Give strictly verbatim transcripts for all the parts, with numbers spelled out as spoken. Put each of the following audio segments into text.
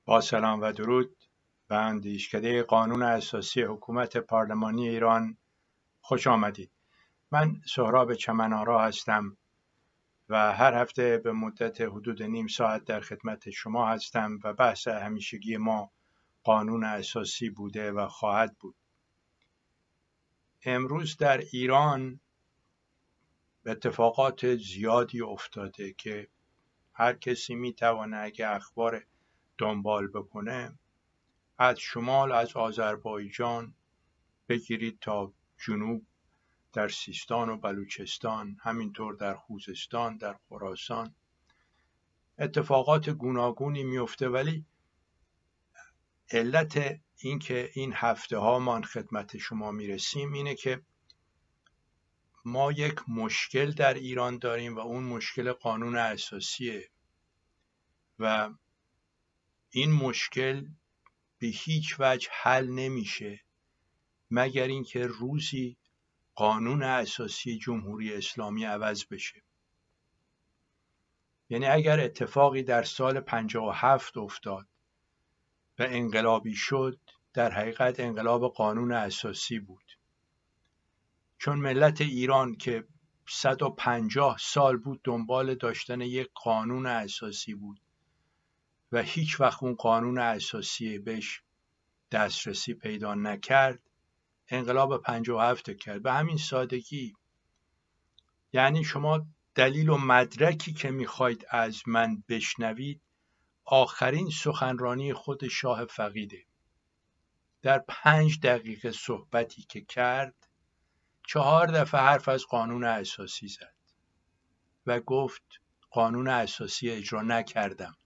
با سلام و درود به اندیشکده قانون اساسی حکومت پارلمانی ایران خوش آمدید. من سهراب چمن‌آرا هستم و هر هفته به مدت حدود نیم ساعت در خدمت شما هستم و بحث همیشگی ما قانون اساسی بوده و خواهد بود. امروز در ایران اتفاقات زیادی افتاده که هر کسی میتونه اگه اخبار دنبال بکنه از شمال از آذربایجان بگیرید تا جنوب در سیستان و بلوچستان، همینطور در خوزستان، در خراسان اتفاقات گوناگونی میفته. ولی علت این که این هفته ها ما خدمت شما میرسیم اینه که ما یک مشکل در ایران داریم و اون مشکل قانون اساسیه و این مشکل به هیچ وجه حل نمیشه مگر اینکه روزی قانون اساسی جمهوری اسلامی عوض بشه. یعنی اگر اتفاقی در سال پنجاه و هفت افتاد و انقلابی شد، در حقیقت انقلاب قانون اساسی بود، چون ملت ایران که صد و پنجاه سال بود دنبال داشتن یک قانون اساسی بود و هیچ وقت اون قانون اساسی بهش دسترسی پیدا نکرد، انقلاب پنجاه و هفت کرد. به همین سادگی. یعنی شما دلیل و مدرکی که میخواید از من بشنوید آخرین سخنرانی خود شاه فقیده. در پنج دقیقه صحبتی که کرد چهار دفعه حرف از قانون اساسی زد و گفت قانون اساسی اجرا نکردم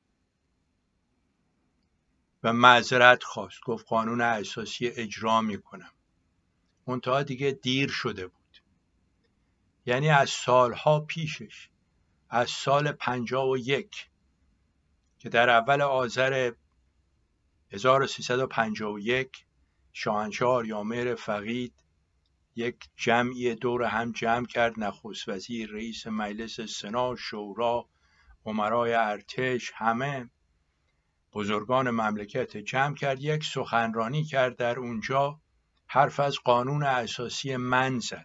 و معذرت خواست، گفت قانون اساسی اجرا میکنم. منتها دیگه دیر شده بود. یعنی از سالها پیشش، از سال پنجاه و یک که در اول آذر هزار و سیصد و پنجاه و یک شاهنشاه آریامهر فقید یک جمعی دور هم جمع کرد، نخست وزیر، رئیس مجلس سنا، شورا، امرای ارتش، همه بزرگان مملکت جمع کرد، یک سخنرانی کرد. در اونجا حرف از قانون اساسی من زد.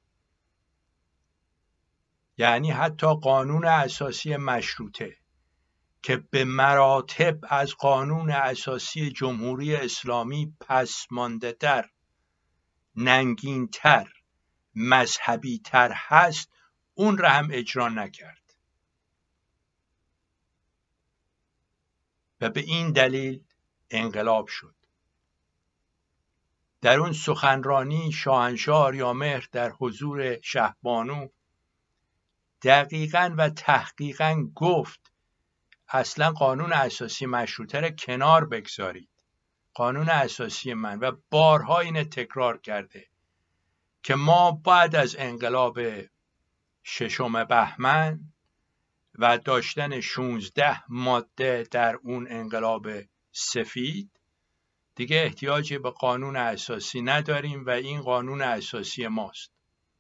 یعنی حتی قانون اساسی مشروطه که به مراتب از قانون اساسی جمهوری اسلامی پسمانده تر، ننگین تر، مذهبی تر هست، اون را هم اجرا نکرد و به این دلیل انقلاب شد. در اون سخنرانی شاهنشاه آریامهر در حضور شهبانو دقیقاً و تحقیقاً گفت اصلا قانون اساسی مشروطه را کنار بگذارید، قانون اساسی من، و بارها اینو تکرار کرده که ما بعد از انقلاب ششم بهمن و داشتن شانزده ماده در اون انقلاب سفید دیگه احتیاجی به قانون اساسی نداریم و این قانون اساسی ماست.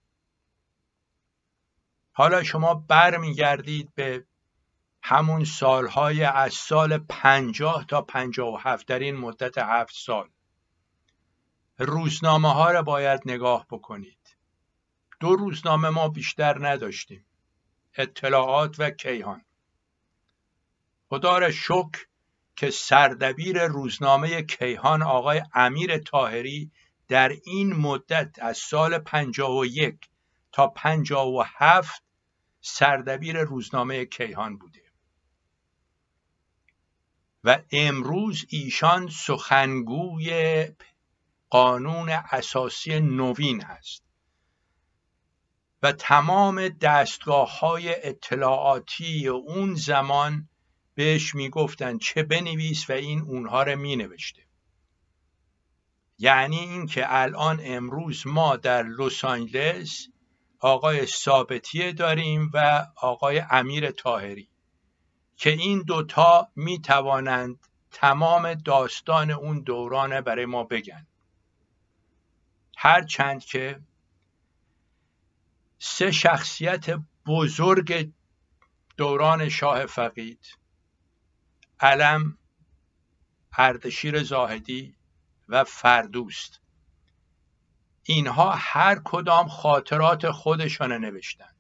حالا شما برمیگردید به همون سالهای از سال پنجاه تا پنجاه و هفت، در این مدت هفت سال روزنامه ها را باید نگاه بکنید. دو روزنامه ما بیشتر نداشتیم، اطلاعات و کیهان. خدا را شکر که سردبیر روزنامه کیهان آقای امیر طاهری در این مدت از سال پنجاه و یک تا پنجاه و هفت سردبیر روزنامه کیهان بوده و امروز ایشان سخنگوی قانون اساسی نوین هست و تمام دستگاه‌های اطلاعاتی اون زمان بهش میگفتن چه بنویس و این اونها رو مینوشته. یعنی این که الان امروز ما در لس آنجلس آقای ثابتیه داریم و آقای امیر طاهری که این دوتا می توانند تمام داستان اون دوران برای ما بگن. هرچند که سه شخصیت بزرگ دوران شاه فقید، علم، اردشیر زاهدی و فردوست، اینها هر کدام خاطرات خودشان نوشتند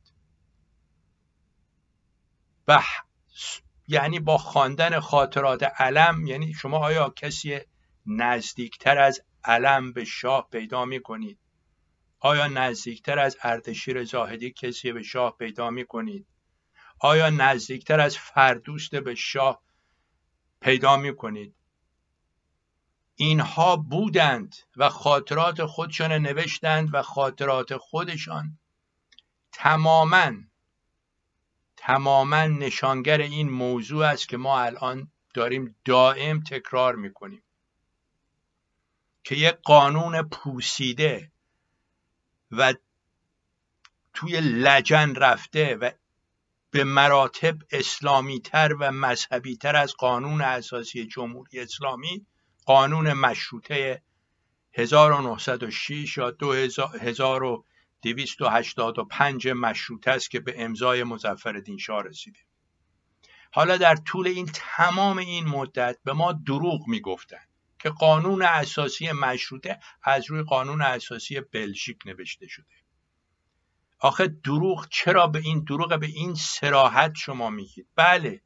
و یعنی با خواندن خاطرات علم، یعنی شما آیا کسی نزدیکتر از علم به شاه پیدا می کنید؟ آیا نزدیکتر از اردشیر زاهدی کسی به شاه پیدا می کنید؟ آیا نزدیکتر از فردوست به شاه پیدا می کنید؟ اینها بودند و خاطرات خودشان نوشتند و خاطرات خودشان تماماً تماماً نشانگر این موضوع است که ما الان داریم دائم تکرار میکنیم که یک قانون پوسیده و توی لجن رفته و به مراتب اسلامی تر و مذهبی تر از قانون اساسی جمهوری اسلامی، قانون مشروطه هزار و نهصد و شش یا هزار و دویست و هشتاد و پنج مشروطه است که به امضای مظفرالدین شاه رسیده. حالا در طول این تمام این مدت به ما دروغ میگفتن که قانون اساسی مشروطه از روی قانون اساسی بلژیک نوشته شده. آخه دروغ، چرا به این دروغ به این صراحت شما میگید؟ بله،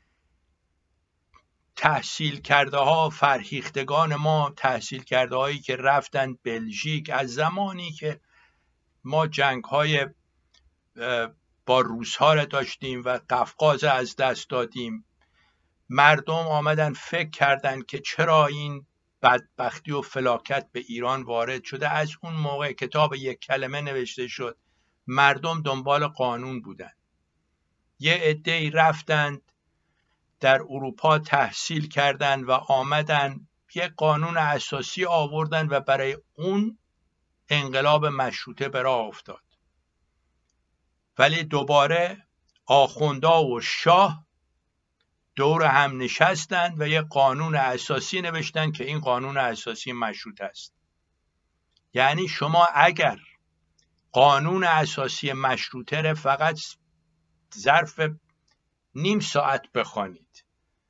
تحصیل کرده ها، فرهیختگان ما، تحصیل کرده هایی که رفتن بلژیک، از زمانی که ما جنگ های با روس ها را داشتیم و قفقاز از دست دادیم، مردم آمدن فکر کردن که چرا این بدبختی و فلاکت به ایران وارد شده. از اون موقع کتاب یک کلمه نوشته شد، مردم دنبال قانون بودن. یه عده‌ای رفتند در اروپا تحصیل کردند و آمدن یک قانون اساسی آوردن و برای اون انقلاب مشروطه به راه افتاد. ولی دوباره آخوندا و شاه دور هم نشستند و یک قانون اساسی نوشتن که این قانون اساسی مشروطه است. یعنی شما اگر قانون اساسی مشروطه را فقط ظرف نیم ساعت بخوانید،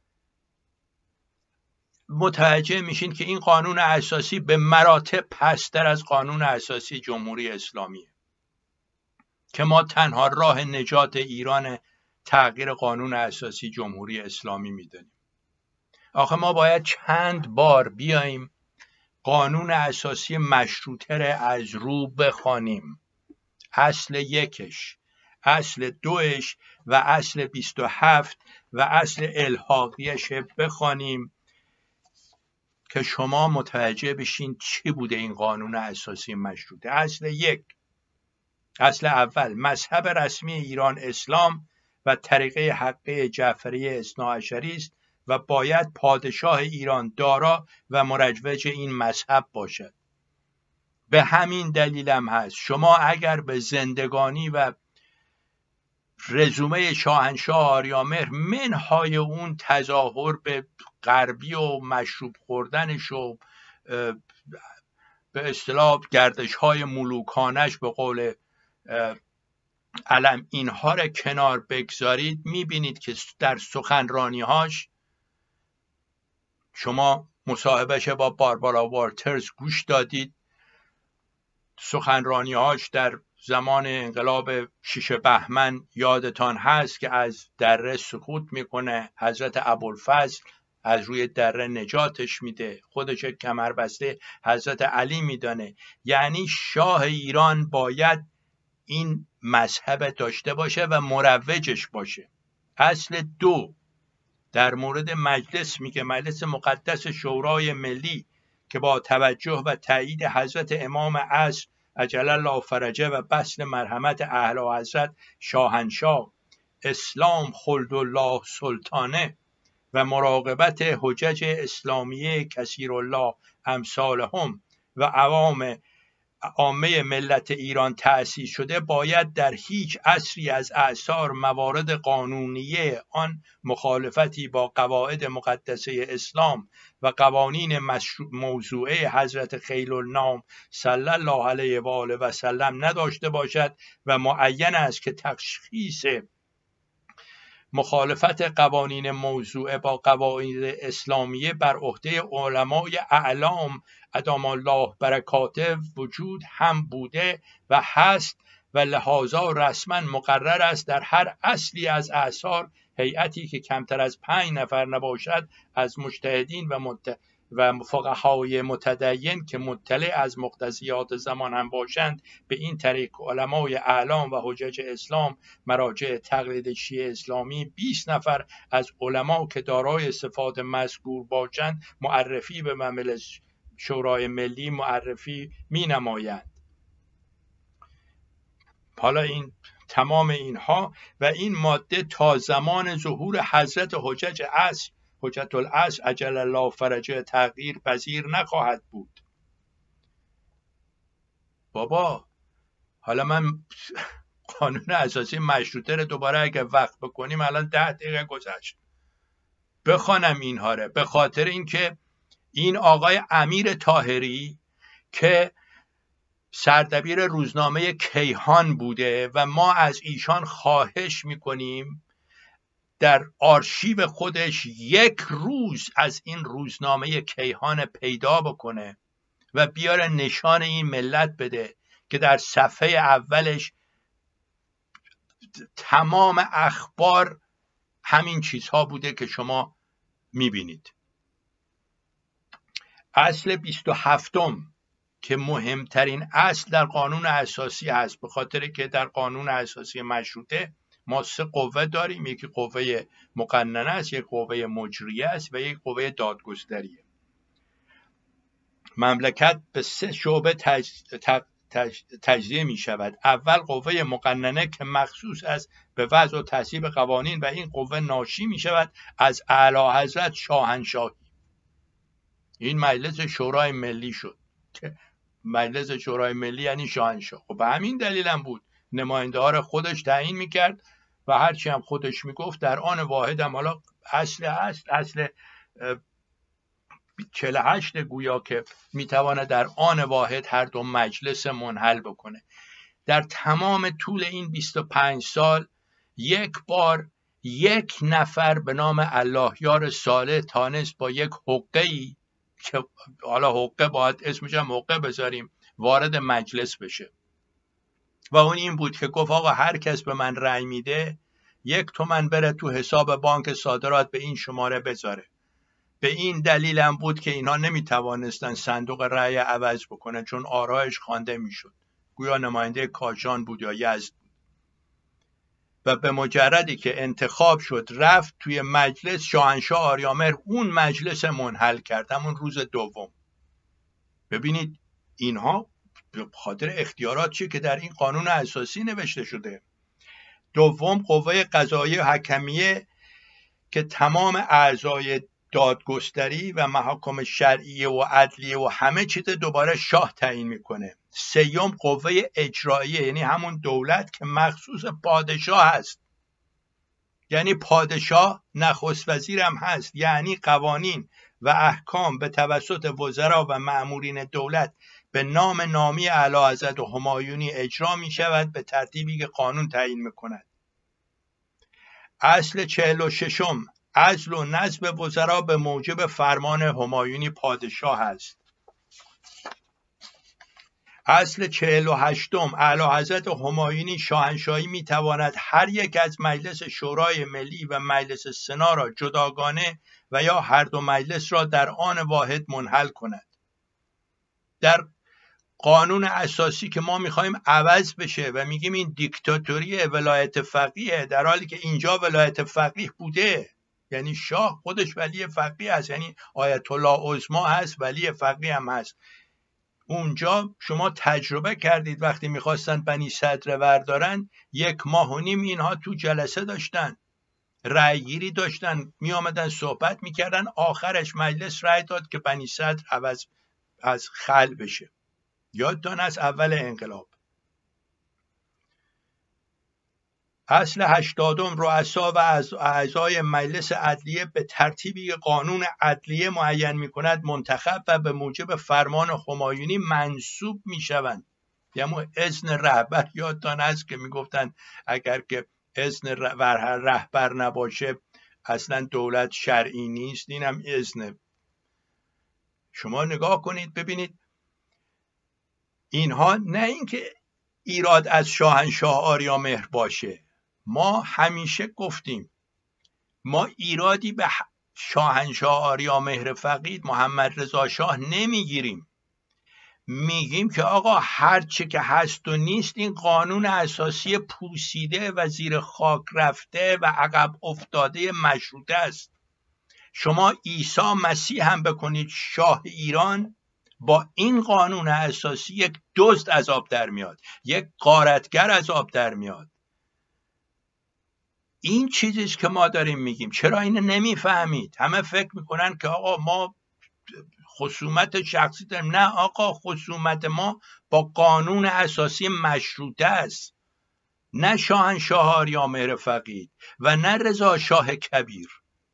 متوجه میشین که این قانون اساسی به مراتب پستر از قانون اساسی جمهوری اسلامیه که ما تنها راه نجات ایران تغییر قانون اساسی جمهوری اسلامی میدونیم. آخه ما باید چند بار بیاییم قانون اساسی مشروطه را از رو بخوانیم، اصل یکش، اصل دوش و اصل بیست و هفت و اصل الحاقیش بخوانیم که شما متوجه بشین چی بوده این قانون اساسی مشروطه. اصل یک، اصل اول، مذهب رسمی ایران اسلام و طریقه حقه جعفری اثناعشری است و باید پادشاه ایران دارا و مروج این مذهب باشد. به همین دلیل هم هست شما اگر به زندگانی و رزومه شاهنشاه آریامهر منهای اون تظاهر به غربی و مشروب خوردنش و به اصطلاح گردش های ملوکانش به قول علم اینها را کنار بگذارید، میبینید که در سخنرانیهاش، شما مصاحبهش با باربارا والترز گوش دادید، سخنرانیهاش در زمان انقلاب شش بهمن یادتان هست که از دره سقوط میکنه، حضرت ابوالفضل از روی دره نجاتش میده، خودش کمربسته حضرت علی میدانه. یعنی شاه ایران باید این مذهب داشته باشه و مروجش باشه. اصل دو در مورد مجلس میگه مجلس مقدس شورای ملی که با توجه و تایید حضرت امام عصر عجل الله فرجه و بسط مرحمت اعلی حضرت شاهنشاه اسلام خلد الله سلطانه و مراقبت حجج اسلامیه کثیر الله امثالهم و عوام عامه ملت ایران تأسیس شده، باید در هیچ عصری از اعصار موارد قانونیه آن مخالفتی با قواعد مقدسه اسلام و قوانین موضوعه حضرت خیل النام صلی الله علیه و آله و سلم نداشته باشد و معین است که تشخیص مخالفت قوانین موضوعه با قواعد اسلامیه بر عهده علمای اعلام ادام الله برکاته وجود هم بوده و هست و لحاظا رسما مقرر است در هر اصلی از اعصار هیئتی که کمتر از پنج نفر نباشد از مجتهدین و مت... و فقهای متدین که مطلع از مقتضیات زمان هم باشند به این طریق علمای اعلام و حجج اسلام مراجع تقلید شیعه اسلامی بیست نفر از علما که دارای صفات مذکور باشند معرفی به مجلس شورای ملی معرفی می نمایند. حالا این تمام اینها و این ماده تا زمان ظهور حضرت حجج عصر حجت العصر عجل الله فرجه تغییر پذیر نخواهد بود. بابا حالا من قانون اساسی مشروطه رو دوباره اگه وقت بکنیم الان ده دقیقه گذشت بخوانم اینها رو، به خاطر اینکه این آقای امیر طاهری که سردبیر روزنامه کیهان بوده و ما از ایشان خواهش میکنیم در آرشیو خودش یک روز از این روزنامه کیهان پیدا بکنه و بیاره نشان این ملت بده که در صفحه اولش تمام اخبار همین چیزها بوده که شما میبینید. اصل بیست و هفتم که مهمترین اصل در قانون اساسی هست، به خاطر که در قانون اساسی مشروطه ما سه قوه داریم، یکی قوه مقننه است، یک قوه مجریه است و یک قوه دادگستریه. مملکت به سه شعبه تج... تج... تجزیه می شود. اول قوه مقننه که مخصوص است به وضع و تصویب قوانین و این قوه ناشی می شود از اعلی حضرت شاهنشاهی. این مجلس شورای ملی شد که مجلس شورای ملی یعنی شاهنشاه. خب به همین دلیل هم بود نماینده ها را خودش تعیین میکرد و هرچی هم خودش میگفت در آن واحد هم حالا اصل اصل اصل چهل و هشت گویا که میتواند در آن واحد هر دو مجلس منحل بکنه. در تمام طول این بیست و پنج سال یک بار یک نفر به نام الله یار صالح تانست با یک حقه‌ای که حالا حقه باید اسمش هم حقه بذاریم وارد مجلس بشه و اون این بود که گفت آقا هر کس به من رأی میده یک تومن بره تو حساب بانک صادرات به این شماره بذاره. به این دلیل هم بود که اینا نمیتوانستن صندوق رأی عوض بکنن چون آرایش خوانده میشد. گویا نماینده کاشان بود یا یزد بود و به مجردی که انتخاب شد رفت توی مجلس، شاهنشاه آریامهر اون مجلس منحل کرد همون روز دوم. ببینید اینها به خاطر اختیارات چیه که در این قانون اساسی نوشته شده. دوم قوه قضاییه و حکمیه که تمام اعضای دادگستری و محاکم شرعیه و عدلیه و همه چیز دوباره شاه تعیین میکنه. سیوم قوه اجراییه یعنی همون دولت که مخصوص پادشاه هست، یعنی پادشاه نخست وزیر هم هست، یعنی قوانین و احکام به توسط وزرا و مأمورین دولت به نام نامی اعلیحضرت و همایونی اجرا می شود به ترتیبی که قانون تعیین میکند. اصل چهل و ششم عزل و نصب وزرا به موجب فرمان همایونی پادشاه است. اصل چهل و هشتم اعلی حضرت همایونی شاهنشاهی می تواند هر یک از مجلس شورای ملی و مجلس سنا را جداگانه و یا هر دو مجلس را در آن واحد منحل کند. در قانون اساسی که ما میخوایم عوض بشه و میگیم این دیکتاتوری ولایت فقیه، در حالی که اینجا ولایت فقیه بوده، یعنی شاه خودش ولی فقیه هست، یعنی آیت الله عظمی هست ولی فقیه هم هست. اونجا شما تجربه کردید وقتی میخواستن بنی صدر وردارن یک ماه و نیم اینها تو جلسه داشتن، رأی گیری داشتن، می آمدن صحبت میکردن، آخرش مجلس رأی داد که بنی صدر عوض از خل بشه. یادتان از اول انقلاب. اصل هشتادم رؤسا و اعضای مجلس عدلیه به ترتیبی قانون عدلیه معین می کند منتخب و به موجب فرمان همایونی منصوب می شوند. یعنی اذن رهبر. یادتان است که می گفتن اگر که اذن رهبر نباشه اصلا دولت شرعی نیست. اینم اذن. شما نگاه کنید ببینید اینها، نه اینکه ایراد از شاهنشاه آریامهر باشه، ما همیشه گفتیم ما ایرادی به شاهنشاه آریامهر فقید محمد رضا شاه نمیگیریم. میگیم که آقا هر چه که هست و نیست این قانون اساسی پوسیده و زیر خاک رفته و عقب افتاده مشروطه است. شما عیسی مسیح هم بکنید شاه ایران، با این قانون اساسی یک دزد از آب در میاد، یک غارتگر از آب در میاد. این چیزیست که ما داریم میگیم. چرا اینو نمیفهمید؟ همه فکر میکنن که آقا ما خصومت شخصی داریم. نه آقا، خصومت ما با قانون اساسی مشروطه است، نه شاهنشاه آریامهر فقید و نه رضا شاه کبیر.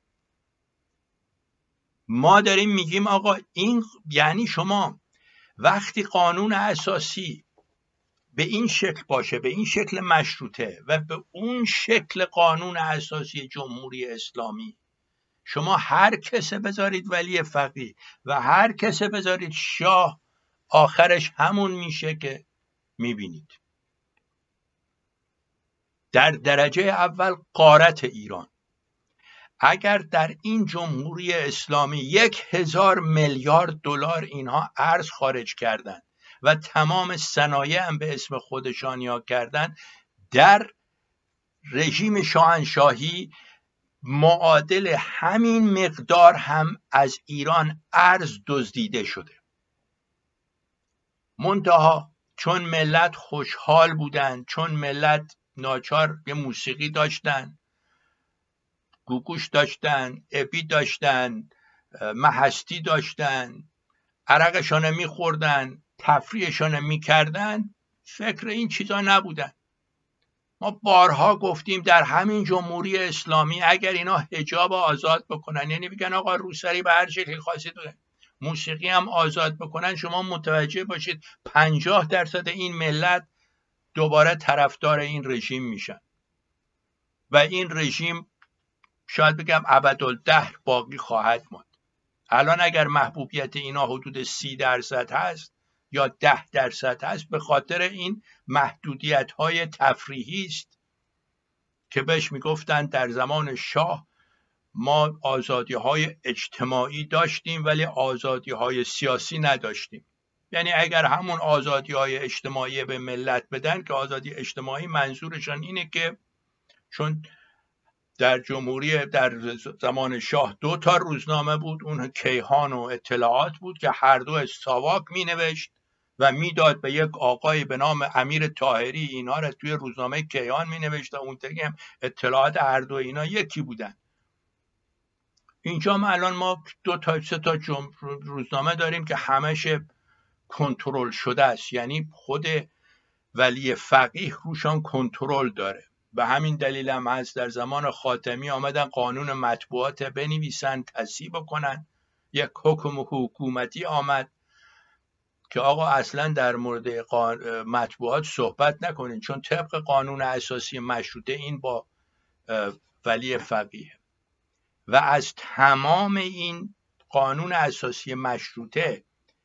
ما داریم میگیم آقا این یعنی شما وقتی قانون اساسی به این شکل باشه، به این شکل مشروطه و به اون شکل قانون اساسی جمهوری اسلامی، شما هر کسه بذارید ولی فقیه و هر کسه بذارید شاه، آخرش همون میشه که میبینید. در درجه اول غارت ایران. اگر در این جمهوری اسلامی یک هزار میلیارد دلار اینها ارز خارج کردن و تمام صنایع هم به اسم خودشان یا کردن، در رژیم شاهنشاهی معادل همین مقدار هم از ایران ارز دزدیده شده. منتها چون ملت خوشحال بودن، چون ملت ناچار یه موسیقی داشتن، گوگوش داشتن، ابی داشتن، محستی داشتن، عرقشان میخوردن، تفریحشان میکردن، فکر این چیزا نبودن. ما بارها گفتیم در همین جمهوری اسلامی اگر اینا حجاب آزاد بکنن، یعنی بگن آقا روسری به هر شکلی خواستید بکنن، موسیقی هم آزاد بکنن، شما متوجه باشید پنجاه درصد این ملت دوباره طرفدار این رژیم میشن و این رژیم شاید بگم ابدالدهر باقی خواهد ماند. الان اگر محبوبیت اینا حدود سی درصد هست یا ده درصد هست، به خاطر این محدودیت های تفریحی است که بهش میگفتن در زمان شاه ما آزادی های اجتماعی داشتیم ولی آزادی های سیاسی نداشتیم. یعنی اگر همون آزادی های اجتماعی به ملت بدن، که آزادی اجتماعی منظورشان اینه که چون در جمهوری در زمان شاه دو تا روزنامه بود، اون کیهان و اطلاعات بود که هر دو ساواک می نوشت و میداد به یک آقای به نام امیر طاهری، اینا را توی روزنامه کیهان می نوشت و اون دیگه هم اطلاعات، هر دو اینا یکی بودن. اینجا ما الان ما دو تا سه تا روزنامه داریم که همش کنترل شده است، یعنی خود ولی فقیه روشان کنترل داره. به همین دلیل هم هست در زمان خاتمی آمدن قانون مطبوعات بنویسن، تصحیح بکنن. یک حکم حکومتی آمد که آقا اصلا در مورد مطبوعات صحبت نکنین، چون طبق قانون اساسی مشروطه این با ولی فقیه. و از تمام این قانون اساسی مشروطه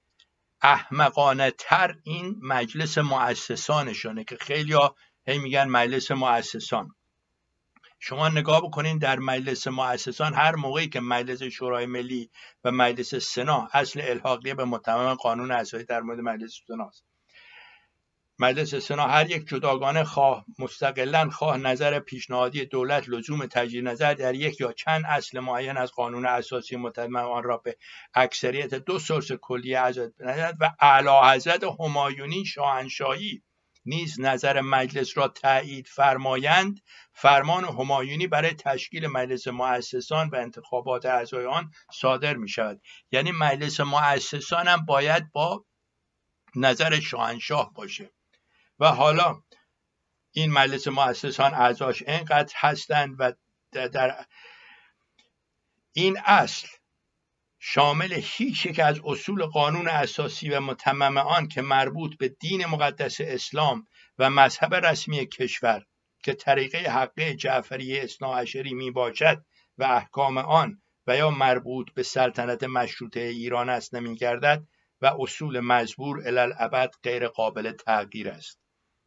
احمقانه تر این مجلس مؤسسانشونه که خیلی ها هی میگن مجلس مؤسسان. شما نگاه بکنین در مجلس مؤسسان، هر موقعی که مجلس شورای ملی و مجلس سنا، اصل الحاقیه به متمم قانون اساسی در مورد مجلس سنا است، مجلس سنا هر یک جداگانه خواه مستقلاً خواه نظر پیشنهادی دولت لزوم تجدید نظر در یک یا چند اصل معین از قانون اساسی متمم آن را به اکثریت دو ثلث کلیه اعضا بنهاد و اعلیحضرت همایونی شاهنشاهی نیز نظر مجلس را تایید فرمایند، فرمان همایونی برای تشکیل مجلس مؤسسان و انتخابات اعضای آن صادر می شود. یعنی مجلس مؤسسان هم باید با نظر شاهنشاه باشه. و حالا این مجلس مؤسسان اعضاش اینقدر هستند و در این اصل شامل هیچ یک از اصول قانون اساسی و متمم آن که مربوط به دین مقدس اسلام و مذهب رسمی کشور که طریقه حقه جعفری اثناعشری می باشد و احکام آن و یا مربوط به سلطنت مشروطه ایران است نمی گردد و اصول مزبور الالعبد غیر قابل تغییر است.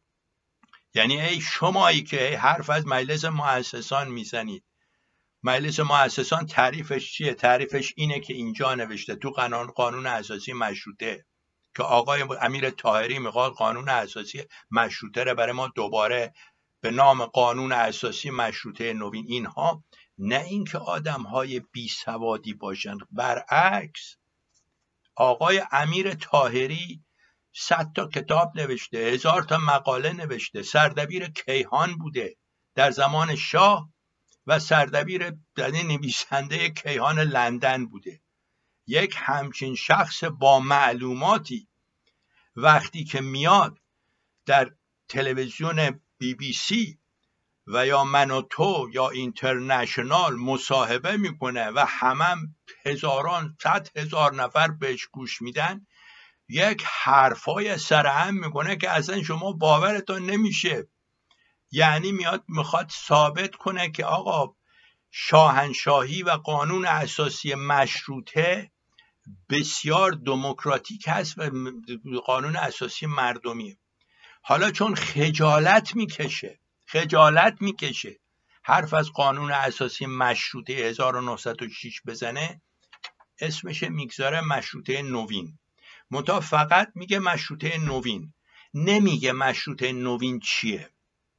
یعنی ای شمایی که حرف از مجلس مؤسسان میزنید، مجلس مؤسسان تعریفش چیه؟ تعریفش اینه که اینجا نوشته تو قانون قانون اساسی مشروطه که آقای امیر طاهری میخواد قانون اساسی مشروطه رو برای ما دوباره به نام قانون اساسی مشروطه نوین. اینها نه اینکه آدم‌های بی سوادی باشن، برعکس آقای امیر طاهری صد تا کتاب نوشته، هزار تا مقاله نوشته، سردبیر کیهان بوده در زمان شاه و سردبیر نویسنده کیهان لندن بوده. یک همچین شخص با معلوماتی وقتی که میاد در تلویزیون بی بی سی و یا من و تو یا اینترنشنال مصاحبه میکنه و همم هزاران صد هزار نفر بهش گوش میدن، یک حرفای سرهم میکنه که اصلا شما باورتون نمیشه. یعنی میاد میخواد ثابت کنه که آقا شاهنشاهی و قانون اساسی مشروطه بسیار دموکراتیک هست و قانون اساسی مردمیه. حالا چون خجالت میکشه خجالت میکشه حرف از قانون اساسی مشروطه هزار و نهصد و شش بزنه، اسمش میگذاره مشروطه نوین. منتها فقط میگه مشروطه نوین، نمیگه مشروطه نوین چیه.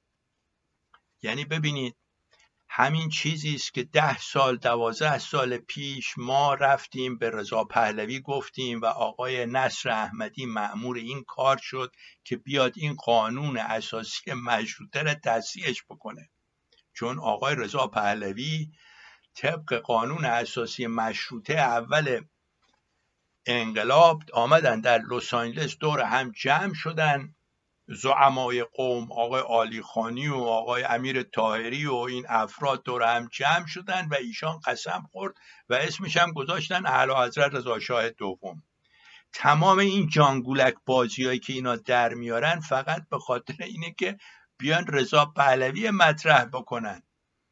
یعنی ببینید همین چیزی است که ده سال دوازده سال پیش ما رفتیم به رضا پهلوی گفتیم و آقای نصر احمدی مأمور این کار شد که بیاد این قانون اساسی مشروطه را تصحیحش بکنه، چون آقای رضا پهلوی طبق قانون اساسی مشروطه اول انقلاب آمدن در لس آنجلس دور هم جمع شدن زعمای قوم، آقای عالی خانی و آقای امیر طاهری و این افراد دور هم جمع شدن و ایشان قسم خورد و اسمش هم گذاشتن اعلیحضرت رضا شاه دوم. تمام این جانگولک بازیایی که اینا در میارن فقط به خاطر اینه که بیان رضا پهلوی مطرح بکنن.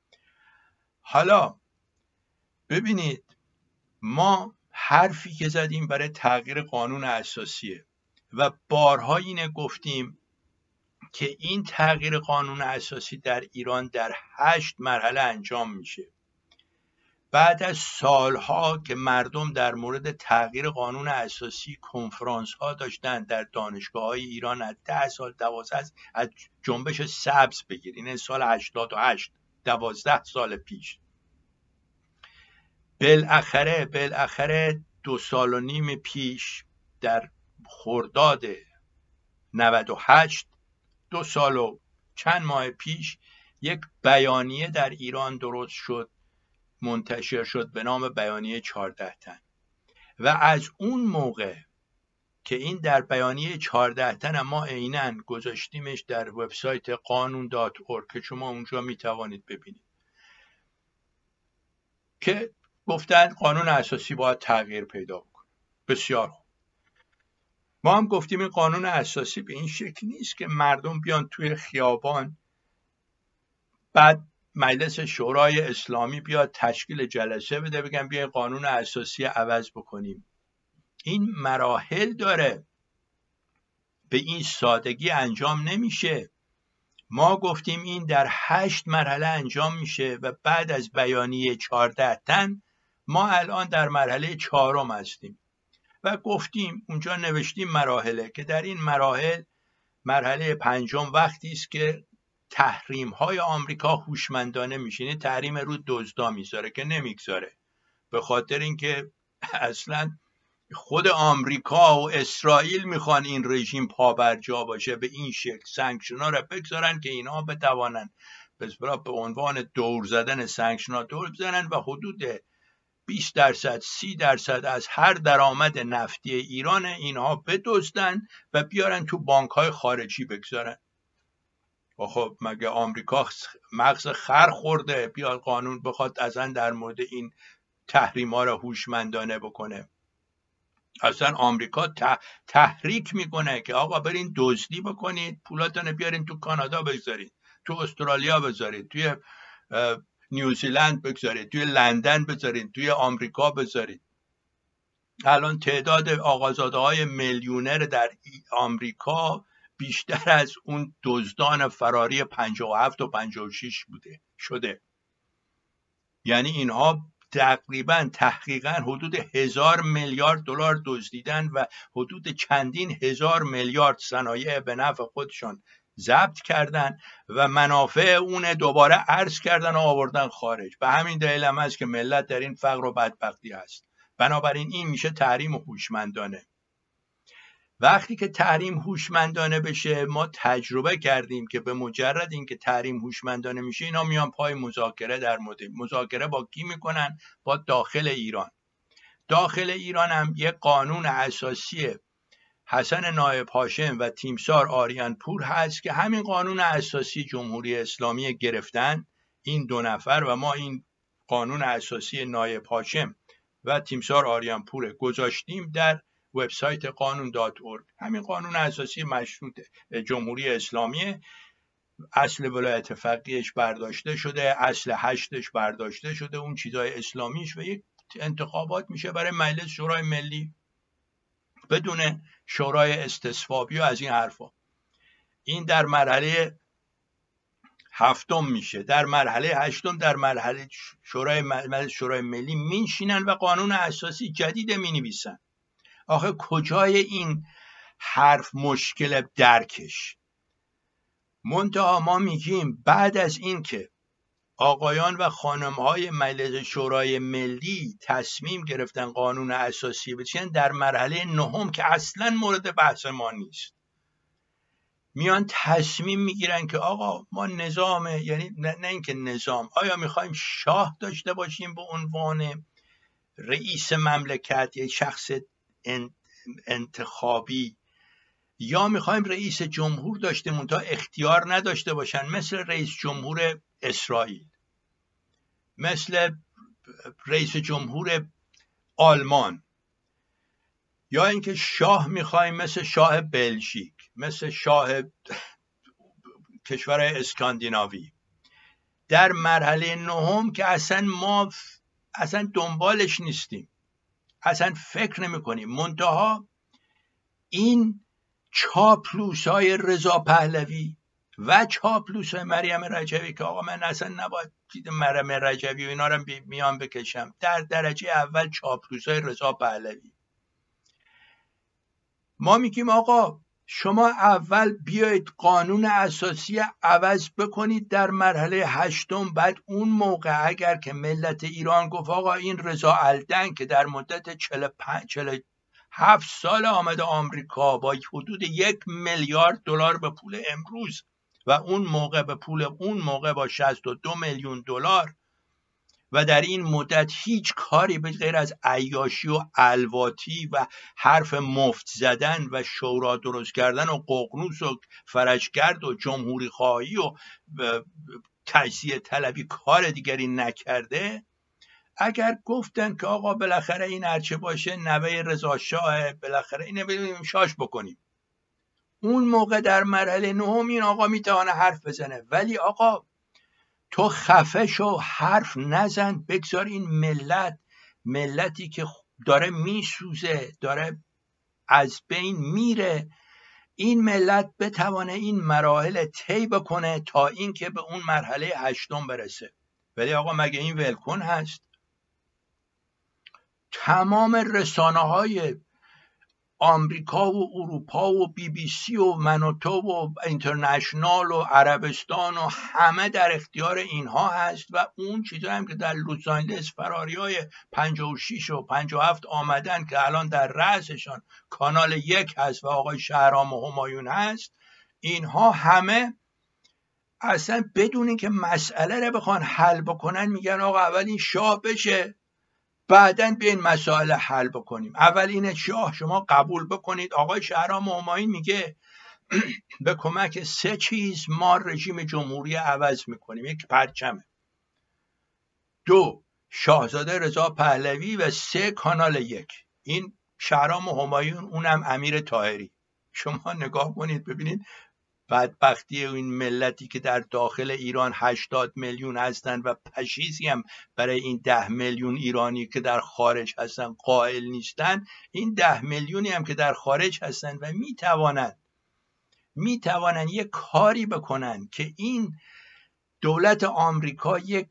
حالا ببینید ما حرفی که زدیم برای تغییر قانون اساسیه و بارها اینه گفتیم که این تغییر قانون اساسی در ایران در هشت مرحله انجام میشه. بعد از سالها که مردم در مورد تغییر قانون اساسی کنفرانس ها داشتن در دانشگاه های ایران، از ده سال دوازده از جنبش سبز بگیرین، این سال هشتاد و هشت دوازده سال پیش، بالاخره بالاخره دو سال و نیم پیش در خرداد نود و هشت، دو سال و چند ماه پیش، یک بیانیه در ایران درست شد، منتشر شد به نام بیانیه چهارده تن و از اون موقع که این در بیانیه چهارده تن ما عیناً گذاشتیمش در وبسایت قانون دات اورگ که شما اونجا میتوانید ببینید که گفتن قانون اساسی باید تغییر پیدا بکنه. بسیار خوب، ما هم گفتیم این قانون اساسی به این شکل نیست که مردم بیان توی خیابان بعد مجلس شورای اسلامی بیاد تشکیل جلسه بده بگن بیاین قانون اساسی عوض بکنیم. این مراحل داره، به این سادگی انجام نمیشه. ما گفتیم این در هشت مرحله انجام میشه و بعد از بیانیه چهارده تن ما الان در مرحله چهارم هستیم و گفتیم اونجا نوشتیم مراحله که در این مراحل مرحله پنجم وقتی است که تحریم های آمریکا هوشمندانه میشه، تحریم رو دزدا میذاره که نمیگذاره، به خاطر اینکه اصلا خود آمریکا و اسرائیل میخوان این رژیم پابرجا باشه، به این شکل سانکشن‌ها را بگذارن که اینها بتوانن به عنوان دور زدن سانکشن‌ها دور بزنن و حدود بیست درصد سی درصد از هر درآمد نفتی ایران اینها بدزدن و بیارن تو بانک‌های خارجی بگذارن. خب مگه آمریکا مغز خر خورده بیاد قانون بخواد ازن در مورد این تحریم‌ها را هوشمندانه بکنه؟ اصلا آمریکا تحریک میکنه که آقا برین دزدی بکنید، پولاتون بیارین تو کانادا بگذارید، تو استرالیا بذارید، توی نیوزیلند بگذارید، توی لندن بذارید، توی آمریکا بذارید. الان تعداد آقازاده های میلیونر در آمریکا بیشتر از اون دزدان فراری پنجاه و هفت و پنجاه و شش بوده شده. یعنی اینها تقریبا تحقیقا حدود هزار میلیارد دلار دزدیدن و حدود چندین هزار میلیارد صنایع به نفع خودشان ضبط کردن و منافع اون دوباره عرض کردن و آوردن خارج. به همین دلیل هم هست که ملت در این فقر و بدبختی هست. بنابراین این میشه تحریم هوشمندانه. وقتی که تحریم هوشمندانه بشه، ما تجربه کردیم که به مجرد اینکه تحریم هوشمندانه میشه، اینا میان پای مذاکره در مورد مذاکره با کی میکنن؟ با داخل ایران. داخل ایران هم یک قانون اساسی حسن نایب هاشم و تیمسار آریان پور هست که همین قانون اساسی جمهوری اسلامی گرفتن این دو نفر و ما این قانون اساسی نایب هاشم و تیمسار آریان پور گذاشتیم در وبسایت قانون دات اورگ. همین قانون اساسی مشروط جمهوری اسلامی، اصل ولایت فقیهش برداشته شده، اصل هشتش برداشته شده، اون چیزای اسلامیش، و یک انتخابات میشه برای مجلس شورای ملی بدون شورای استصوابی و از این حرفا. این در مرحله هفتم میشه. در مرحله هشتم در مرحله شورای مجلس شورای ملی میشینن و قانون اساسی جدید مینویسن. آخه کجای این حرف مشکل درکش؟ منتها ما میگیم بعد از این که آقایان و خانمهای مجلس شورای ملی تصمیم گرفتن قانون اساسی بچینن، در مرحله نهم که اصلا مورد بحث ما نیست، میان تصمیم میگیرن که آقا ما نظام، یعنی نه, نه اینکه نظام، آیا میخوایم شاه داشته باشیم به عنوان رئیس مملکت، یه شخص انتخابی، یا میخوایم رئیس جمهور داشته تا اختیار نداشته باشن، مثل رئیس جمهور اسرائیل، مثل رئیس جمهور آلمان، یا اینکه شاه میخوایم مثل شاه بلژیک، مثل شاه کشور اسکاندیناوی. در مرحله نهم که اصلا ما اصلا دنبالش نیستیم، اصلا فکر نمی کنیم. منتها این چاپلوس های رضا پهلوی و چاپلوس های مریم رجوی که آقا من اصلا نباید مریم رجوی و اینا رو میان بکشم، در درجه اول چاپلوس های رضا پهلوی. ما میگیم آقا شما اول بیایید قانون اساسی عوض بکنید در مرحله هشتم، بعد اون موقع اگر که ملت ایران گفت آقا این رضا الدن که در مدت چهل و پنج چهل و هفت سال آمده آمریکا با حدود یک میلیارد دلار به پول امروز و اون موقع به پول اون موقع با شصت و دو میلیون دلار، و در این مدت هیچ کاری به غیر از عیاشی و الواتی و حرف مفت زدن و شورا درست کردن و ققنوس و فرجگرد و جمهوری خواهی و تجزیه طلبی کار دیگری نکرده، اگر گفتن که آقا بالاخره این هرچه باشه نوه رضا شاه، بالاخره اینو بدونیم شاش بکنیم، اون موقع در مرحله نهم این آقا میتونه حرف بزنه. ولی آقا تو خفه شو، حرف نزن، بگذار این ملت، ملتی که داره میسوزه، داره از بین میره، این ملت بتوانه این مراحل طی بکنه تا اینکه به اون مرحله هشتم برسه. ولی آقا مگه این ولکن هست؟ تمام رسانه های آمریکا و اروپا و بی بی سی و منوتو و اینترنشنال و عربستان و همه در اختیار اینها هست و اون چیزایی هم که در لس آنجلس فراری های پنجاه و شش و پنجاه و هفت آمدن که الان در رأسشان کانال یک هست و آقای شهرام و همایون هست، اینها همه اصلا بدون اینکه مسئله رو بخوان حل بکنن میگن آقا اول این شاه بشه بعدن بیاین مسائل حل بکنیم. اول این شاه شما قبول بکنید. آقای شهرام و همایون میگه به کمک سه چیز ما رژیم جمهوری عوض میکنیم. یک پرچمه، دو شاهزاده رضا پهلوی و سه کانال یک. این شهرام و همایون اونم امیر طاهری. شما نگاه کنید ببینید بدبختی این ملتی که در داخل ایران هشتاد میلیون هستن و پشیزی هم برای این ده میلیون ایرانی که در خارج هستن قائل نیستن. این ده میلیونی هم که در خارج هستن و میتوانند میتوانند یک کاری بکنن که این دولت آمریکا یک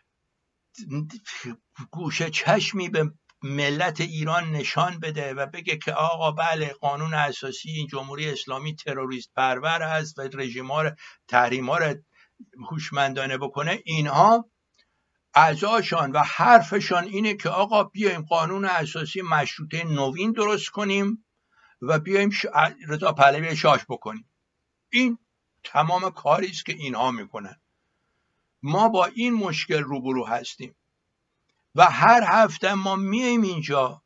گوشه چشمی به ملت ایران نشان بده و بگه که آقا بله قانون اساسی این جمهوری اسلامی تروریست پرور است و رژیم‌ها رو تحریم‌ها رو هوشمندانه بکنه، اینها اعضاشان و حرفشان اینه که آقا بیایم قانون اساسی مشروطه نوین درست کنیم و بیایم ش... رضا پهلوی شاش بکنیم. این تمام کاری است که اینها میکنن. ما با این مشکل روبرو هستیم و هر هفته ما میایم اینجا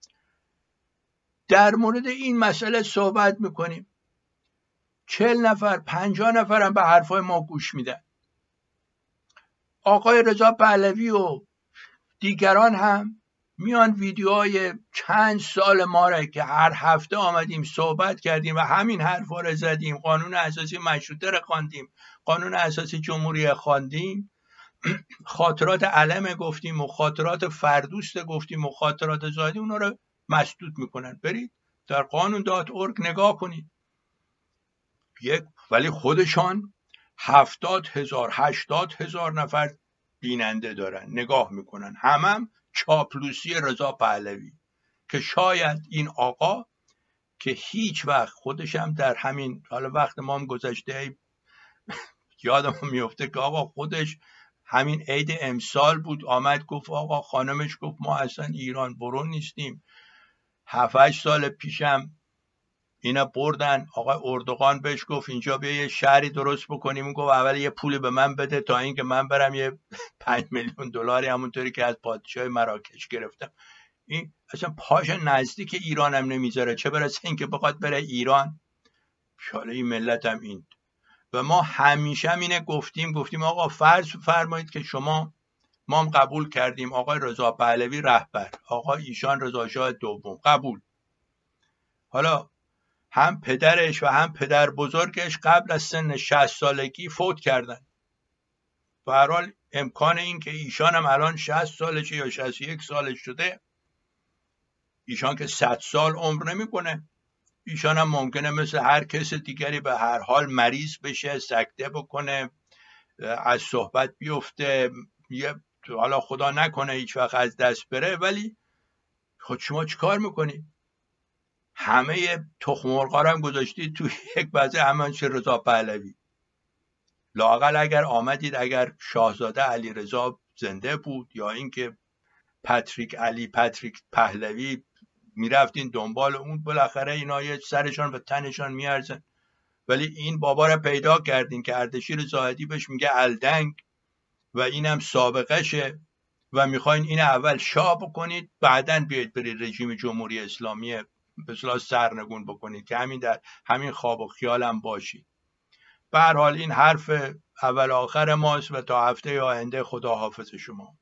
در مورد این مسئله صحبت میکنیم. چهل نفر پنجاه نفر هم به حرفای ما گوش میدن. آقای رضا پهلوی و دیگران هم میان ویدیوهای چند سال ما را که هر هفته آمدیم صحبت کردیم و همین حرفا را زدیم، قانون اساسی مشروطه را خواندیم، قانون اساسی جمهوری خواندیم، خاطرات علم گفتیم و خاطرات فردوست گفتیم و خاطرات زادی، اونا رو مسدود میکنن. برید در قانون دات ارگ نگاه کنید. یک ولی خودشان هفتاد هزار هشتاد هزار نفر بیننده دارن، نگاه میکنن، همم هم چاپلوسی رضا پهلوی که شاید این آقا که هیچ وقت خودشم در همین حالا وقت ما هم گذشته یادم میفته که آقا خودش همین عید امسال بود آمد گفت آقا خانمش گفت ما اصلا ایران برون نیستیم. هفت هشت سال پیشم اینا بردن، آقای اردوغان بهش گفت اینجا بیا یه شهری درست بکنیم، اون گفت اول یه پولی به من بده تا اینکه من برم یه پنج میلیون دلاری همونطوری که از پادشاه مراکش گرفتم. این اصلا پاش نزدیک ایران هم نمیذاره، چه برسه اینکه بخواد بره ایران. شاله این ملت هم این. و ما همیشه هم اینه گفتیم گفتیم آقا فرض فرمایید که شما ما هم قبول کردیم آقای رضا پهلوی رهبر، آقا ایشان رضا شاه دوم قبول. حالا هم پدرش و هم پدر بزرگش قبل از سن شصت سالگی فوت کردن. به هر حال امکان این که ایشان هم الان شصت سالشه یا شصت و یک سالش شده، ایشان که صد سال عمر نمیکنه، ایشان هم ممکنه مثل هر کس دیگری به هر حال مریض بشه، سکته بکنه، از صحبت بیفته، حالا خدا نکنه هیچ وقت از دست بره. ولی خود شما چیکار میکنی؟ همه تخم مرغا رو هم گذاشتید تو یک بازه همان چه رضا پهلوی. لااقل اگر آمدید اگر شاهزاده علیرضا زنده بود یا اینکه پاتریک علی پاتریک پهلوی میرفتین دنبال اون، بالاخره اینا یه سرشان به تنشان میارزن. ولی این بابا رو پیدا کردین که اردشیر زاهدی بهش میگه الدنگ و اینم سابقشه و میخواین این اول شاه بکنید بعدن بیاید برید رژیم جمهوری اسلامی به اصطلاح سرنگون بکنید که همین در همین خواب و خیال هم باشید. به هر حال این حرف اول آخر ماست و تا هفته آینده خدا حافظ شما.